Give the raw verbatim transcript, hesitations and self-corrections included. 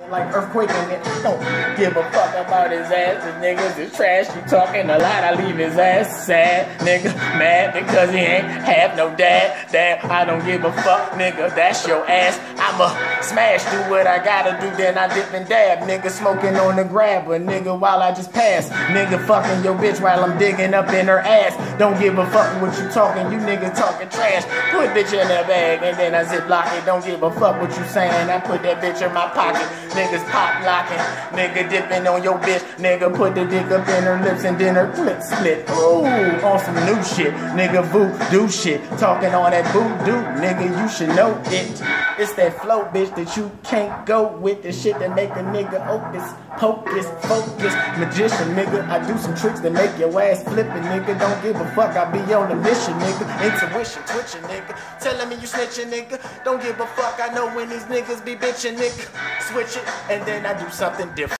Like earthquake and it don't give a fuck about his ass. The niggas is trash, you talking a lot, I leave his ass sad. Nigga mad because he ain't have no dad. Damn, I don't give a fuck, nigga, that's your ass. I'ma smash, do what I gotta do, then I dip and dab. Nigga smoking on the grabber, nigga, while I just pass. Nigga fucking your bitch while I'm digging up in her ass. Don't give a fuck what you talking, you niggas talking trash. Put bitch in that bag and then I zip lock it. Don't give a fuck what you saying, I put that bitch in my pocket. Niggas pop locking, nigga dipping on your bitch. Nigga put the dick up in her lips and then her clit split. Ooh, on some new shit, nigga voodoo shit. Talking on that voodoo, nigga, you should know it. It's that flow, bitch, that you can't go with. The shit that make a nigga opus, pocus, focus, magician, nigga. I do some tricks that make your ass flippin', nigga. Don't give a fuck, I be on a mission, nigga. Intuition, twitching, nigga. Telling me you snitching, nigga. Don't give a fuck, I know when these niggas be bitching, nigga. Switch it, and then I do something different.